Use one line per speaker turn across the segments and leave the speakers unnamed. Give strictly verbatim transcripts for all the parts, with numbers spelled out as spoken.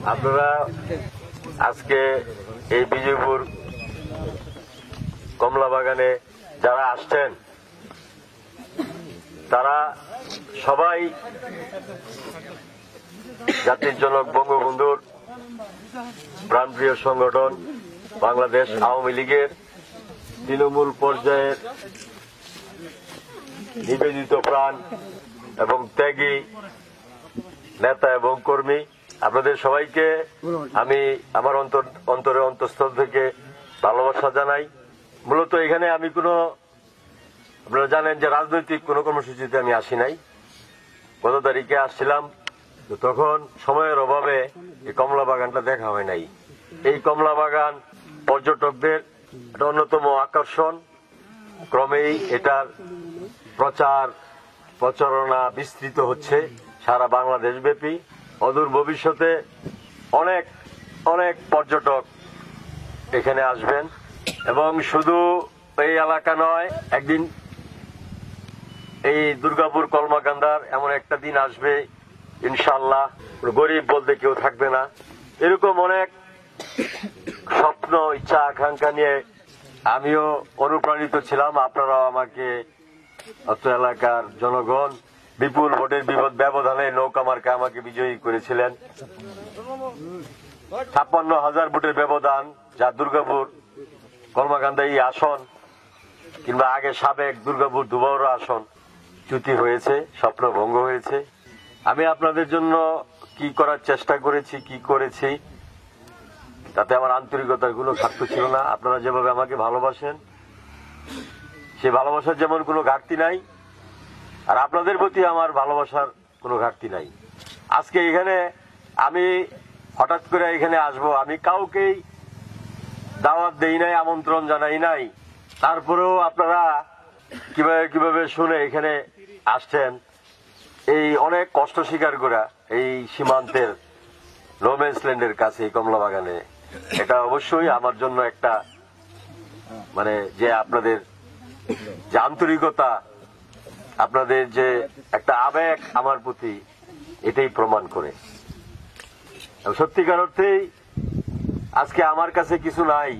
আপনারা আজকে এই বিজয়পুর কমলা বাগানে যারা আসছেন তারা সবাই জাতির জনক বঙ্গবন্ধুর প্রাণপ্রিয় সংগঠন বাংলাদেশ আওয়ামী লীগের তৃণমূল পর্যায়ের নিবেদিত প্রাণ এবং ত্যাগী নেতা এবং কর্মী। আপনাদের সবাইকে আমি আমার অন্তর অন্তরের অন্তঃস্থল থেকে ভালোবাসা জানাই। মূলত এখানে আমি কোনো, আপনারা জানেন যে রাজনৈতিক কোনো কর্মসূচিতে আমি আসি নাই। গত তারিখে আসছিলাম, তখন সময়ের অভাবে এই কমলা বাগানটা দেখা হয় নাই। এই কমলা বাগান পর্যটকদের একটা অন্যতম আকর্ষণ। ক্রমেই এটার প্রচার প্রচারণা বিস্তৃত হচ্ছে সারা বাংলাদেশ ব্যাপী। অদূর ভবিষ্যতে অনেক অনেক পর্যটক এখানে আসবেন এবং শুধু এই এলাকা নয়, একদিন এই দুর্গাপুর কলমাকান্দার এমন একটা দিন আসবে ইনশাআল্লাহ, গরিব বলতে কেউ থাকবে না। এরকম অনেক স্বপ্ন, ইচ্ছা, আকাঙ্ক্ষা নিয়ে আমিও অনুপ্রাণিত ছিলাম। আপনারাও আমাকে অত্র এলাকার জনগণ বিপুল ভোটের বিপদ ব্যবধানে নৌকা মার্কা আমাকে বিজয়ী করেছিলেন। ছাপ্পান্ন হাজার ভোটের ব্যবধান, যা দুর্গাপুর কলমাকান্দা এই আসন কিংবা আগে সাবেক দুর্গাপুর দুবাউরা আসন চ্যুতি হয়েছে, স্বপ্ন ভঙ্গ হয়েছে। আমি আপনাদের জন্য কি করার চেষ্টা করেছি, কি করেছি, তাতে আমার আন্তরিকতার কোনো ঘাটতি ছিল না। আপনারা যেভাবে আমাকে ভালোবাসেন, সে ভালোবাসার যেমন কোনো ঘাটতি নাই, আর আপনাদের প্রতি আমার ভালোবাসার কোনো ঘাটতি নাই। আজকে এখানে আমি হঠাৎ করে এখানে আসব, আমি কাউকেই দাওয়াত দেই নাই, আমন্ত্রণ জানাই নাই। তারপরেও আপনারা কিভাবে কিভাবে শুনে এখানে আসছেন, এই অনেক কষ্ট স্বীকার করা এই সীমান্তের নোম্যান্স ল্যান্ডের কাছে এই কমলা বাগানে, এটা অবশ্যই আমার জন্য একটা মানে যে আপনাদের যে আন্তরিকতা, আপনাদের যে একটা আবেগ আমার প্রতি, এটাই প্রমাণ করে। সত্যিকার অর্থেই আজকে আমার কাছে কিছু নাই।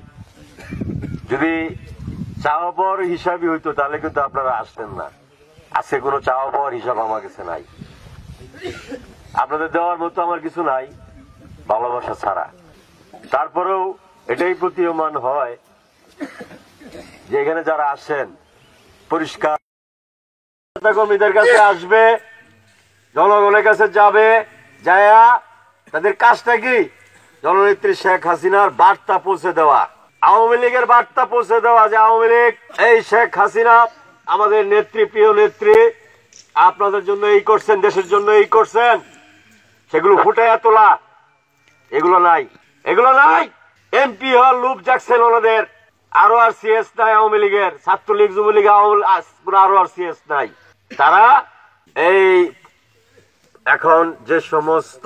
যদি চাওয়া পাওয়ার হিসাবই হইতো তাহলে কিন্তু আপনারা আসতেন না। আজকে কোনো চাওয়া পাওয়ার হিসাব আমার কাছে নাই। আপনাদের দেওয়ার মতো আমার কিছু নাই ভালোবাসা ছাড়া। তারপরেও এটাই প্রতীয়মান হয় যে এখানে যারা আসেন পরিষ্কার কর্মীদের কাছে আসবে, জনগণের কাছে যাবে, যায়া তাদের কাজটা কি জননেত্রী শেখ হাসিনার বার্তা পৌঁছে দেওয়া, আওয়ামী লীগের বার্তা পৌঁছে দেওয়া যে আওয়ামী লীগ, এই শেখ হাসিনা আমাদের নেত্রী, প্রিয় নেত্রী, আপনাদের জন্য এই করছেন, দেশের জন্য এই করছেন, সেগুলো ফুটাইয়া তোলা, এগুলো নাই, এগুলো নাই। এমপি হল লুপ জাগছেন ওনাদের, আরো আর সিএস নাই আওয়ামী লীগের, ছাত্রলীগ, যুবলীগ, আরো আর সিএস নাই। তারা এই এখন যে সমস্ত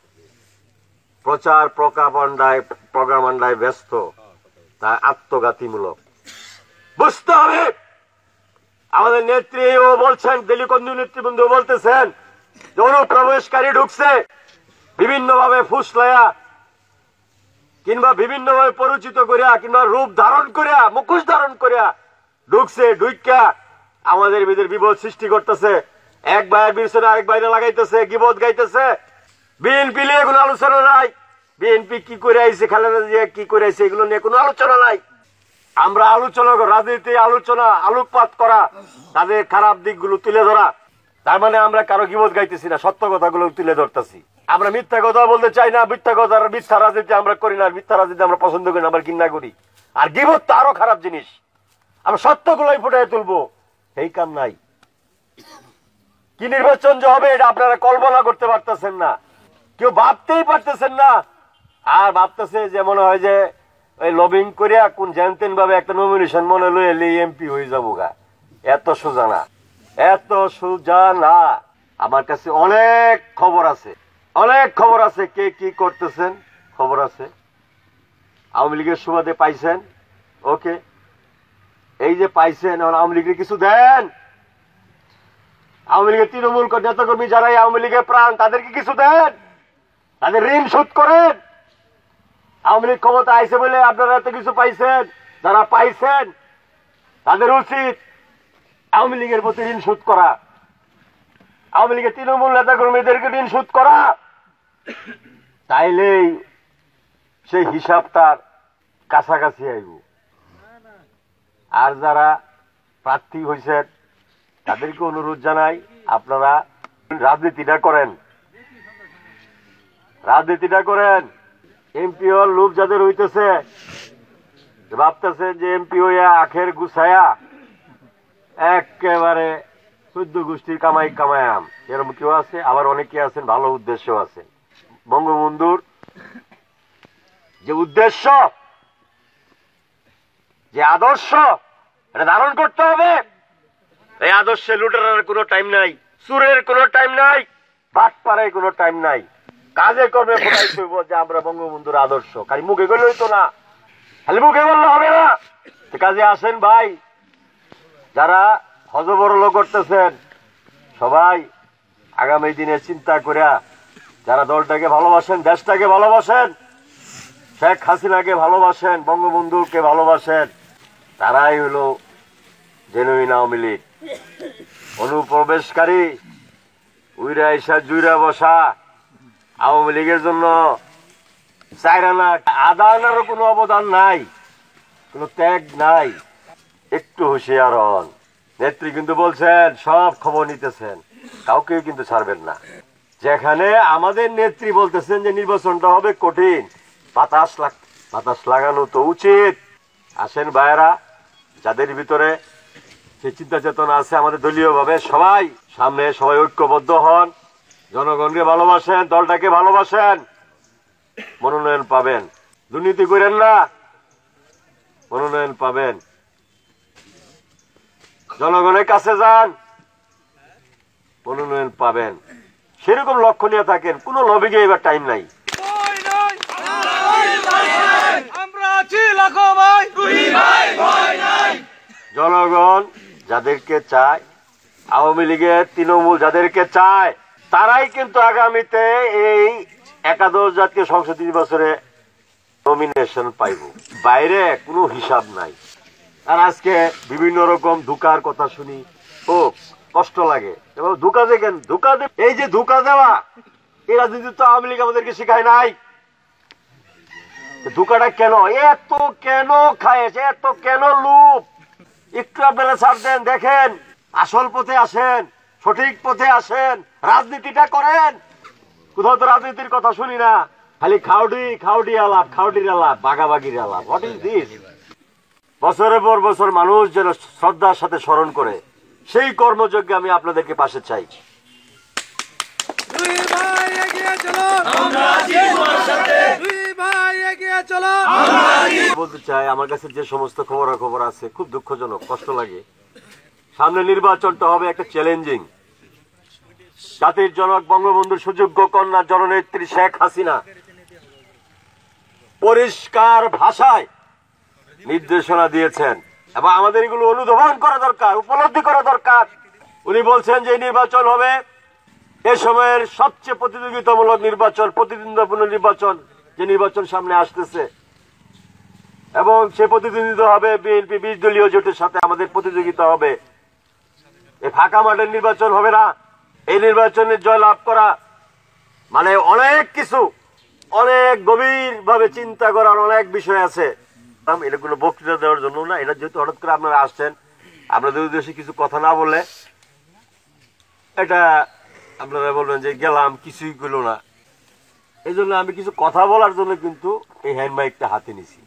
প্রচার প্রকাপান্ডায় প্রোগ্রামান্ডায় ব্যস্ত, তা আত্মঘাতীমূলক। বুঝতে হবে আমাদের নেত্রী ও বলছেন, দিলীপবন্ধু নেতৃবৃন্দ বলতেছেন যে অনুপ্রবেশকারী ঢুকছে বিভিন্ন ভাবে ফুসলায়া কিংবা বিভিন্ন ভাবে পরিচিত করিয়া কিংবা রূপ ধারণ করিয়া, মুখোশ ধারণ করিয়া ঢুকছে, ঢুইকা আমাদের ভিতরে বিপদ সৃষ্টি করতেছে। এক ভাইয়ের বিরুদ্ধে আরেক বাইরে লাগাইতেছে, গিবত গাইতেছে। বিএনপি নিয়ে কোনো আলোচনা নাই। বিএনপি কি করে আইছে, খালেদা জিয়া কি করে আইছে, এগুলো নিয়ে কোনো আলোচনা নাই। আমরা আলোচনা, রাজনীতি আলোচনা, আলোকপাত করা, তাদের খারাপ দিকগুলো তুলে ধরা। তার মানে আমরা কারো গিবত গাইতেছি না, সত্য কথাগুলো তুলে ধরতেছি। আমরা মিথ্যা কথা বলতে চাই না, মিথ্যা কথা, মিথ্যা রাজনীতি আমরা করি না, মিথ্যা রাজনীতি আমরা পছন্দ করি না, আমরা ঘৃণা করি। আর গিবত তো আরো খারাপ জিনিস। আমরা সত্যগুলোই ফুটাই তুলবো, এই কাম নাই। কি নির্বাচন যে হবে এটা আপনারা কল্পনা করতে পারতেছেন না, কেউ ভাবতেই পারতেছেন না। আর ভাবতেছে যে মনে হয় যে ওই লবিং করিয়া কোন জানতেন ভাবে একটা নমিনেশন মনে লইলে এমপি হয়ে যাবো গা। এত সোজা না, এত সোজা না। আমার কাছে অনেক খবর আছে, অনেক খবর আছে, কে কি করতেছেন খবর আছে। আওয়ামী লীগের সুবাদে পাইছেন, ওকে, এই যে পাইছেন, আওয়ামী লীগের কিছু দেন। আওয়ামী লীগের তৃণমূল নেতাকর্মী যারা আওয়ামী লীগের প্রাণ, তাদেরকে কিছু দেন। তাদের ঋণ শোধ করেন। আওয়ামী লীগ ক্ষমতা আইছে বলে আপনারা এত কিছু পাইছেন, যারা পাইছেন তাদের উচিত আওয়ামী লীগের প্রতি ঋণ শোধ করা, আওয়ামী লীগের তৃণমূল নেতা কর্মীদেরকে ঋণ শোধ করা। তাইলেই সেই হিসাব তার কাছাকাছি আইব। আর যারা প্রার্থী হয়েছেন তাদেরকে অনুরোধ জানাই, আপনারা রাজনীতিটা করেন, রাজনীতিটা করেন। এমপি হওয়ার লোভ যাদের হইতেছে, ভাবতেছেন যে এমপি হইয়া আখের গুছায়া একেবারে চোদ্দ গোষ্ঠীর কামাই কামায়াম, এরকম কেউ আছে। আবার অনেকে আছেন ভালো উদ্দেশ্য আছে। বঙ্গবন্ধুর যে উদ্দেশ্য, যে আদর্শ, এটা ধারণ করতে হবে। এই আদর্শে লুটেরার কোনো টাইম নাই, চুরের কোনো টাইম নাই, বাটপাড়ায় কোনো টাইম নাই। কাজে কর্মে ফোটাইতে হইব যে আমরা বঙ্গবন্ধুর আদর্শ। খালি মুখে গেলে হইতো না, খালি মুখে বললে হবে না। কাজে আসেন ভাই, যারা হজবরল করতেছেন সবাই আগামী দিনে চিন্তা করিয়া, যারা দলটাকে ভালোবাসেন, দেশটাকে ভালোবাসেন, শেখ হাসিনাকে ভালোবাসেন, বঙ্গবন্ধুকে ভালোবাসেন, তারাই হলো জেনুইন আওয়ামী লীগ। অনুপ্রবেশকারী উইরা ইসা জুইরা বসা আওয়ামী লীগের জন্য চাইরানা আদা আনারও কোনো অবদান নাই, কোনো ত্যাগ নাই। একটু হুঁশিয়ার হন। নেত্রী কিন্তু বলছেন সব খবর নিতেছেন, কাউকে কিন্তু ছাড়বেন না। যেখানে আমাদের নেত্রী বলতেছেন যে নির্বাচনটা হবে কঠিন, বাতাস লাগ বাতাস লাগানো তো উচিত। আসেন ভাইয়েরা, যাদের ভিতরে সেই চিন্তা চেতনা আছে আমাদের দলীয় ভাবে, সবাই সামনে, সবাই ঐক্যবদ্ধ হন, জনগণকে ভালোবাসেন, দলটাকে ভালোবাসেন, মনোনয়ন পাবেন। দুর্নীতি করেন না, মনোনয়ন পাবেন। জনগণের কাছে যান, মনোনয়ন পাবেন। সেরকম লক্ষ্য নিয়ে থাকেন, কোন লবিকে এবার টাইম নাই। জনগণ যাদেরকে চায়, আওয়ামী লীগের তৃণমূল যাদেরকে চায়, তারাই কিন্তু আগামীতে এই একাদশ জাতীয় সংসদ নির্বাচনে নমিনেশন পাইব। বাইরে কোনো হিসাব নাই। আর আজকে বিভিন্ন রকম ধোঁকার কথা শুনি, ও কষ্ট লাগে। এবং ধোঁকা দেখেন, ধোঁকা দে এই যে ধোঁকা দেওয়া, এই রাজনীতি তো আওয়ামী লীগ আমাদেরকে শিখায় নাই। ধোঁকাটা কেন, এত কেন খায়েছে, এত কেন লুপ? একটু আপনারা ছাড় দেন, দেখেন আসল পথে আসেন, সঠিক পথে আসেন, রাজনীতিটা করেন। কোথাও তো রাজনীতির কথা শুনি না, খালি খাউডি খাউডি আলাপ, খাউডির আলাপ, বাগাবাগির আলাপ। What is this? বছরের পর বছর মানুষ যেন শ্রদ্ধার সাথে স্মরণ করে, সেই কর্মযজ্ঞে আমি আপনাদেরকে পাশে চাই। বলতে চাই, আমার কাছে যে সমস্ত খবরাখবর আছে খুব দুঃখজনক, কষ্ট লাগে। সামনে নির্বাচনটা হবে একটা চ্যালেঞ্জিং। জাতির জনক বঙ্গবন্ধুর সুযোগ্য কন্যা জননেত্রী শেখ হাসিনা পরিষ্কার ভাষায় নির্দেশনা দিয়েছেন এবং আমাদের এগুলো অনুধাবন করা দরকার, উপলব্ধি করা দরকার। উনি বলছেন যে নির্বাচন হবে এ সময়ের সবচেয়ে প্রতিযোগিতামূলক নির্বাচন, প্রতিদ্বন্দ্বিপূর্ণ নির্বাচন, যে নির্বাচন সামনে আসতেছে, এবং সে প্রতিদ্বন্দ্বিতা হবে বিএনপি বিশ দলীয় জোটের সাথে আমাদের প্রতিযোগিতা হবে। এই ফাঁকা মাঠের নির্বাচন হবে না। এই নির্বাচনে জয় লাভ করা মানে অনেক কিছু, অনেক গভীর ভাবে চিন্তা করার অনেক বিষয় আছে। এটা কোনো বক্তৃতা দেওয়ার জন্য না, এটা যেহেতু হঠাৎ করে আপনারা আসছেন, আপনাদের উদ্দেশ্যে কিছু কথা না বললে এটা আপনারা বলবেন যে গেলাম কিছুই করলো না। এই জন্য আমি কিছু কথা বলার জন্য কিন্তু এই হ্যান্ড মাইকটা হাতে নিছি।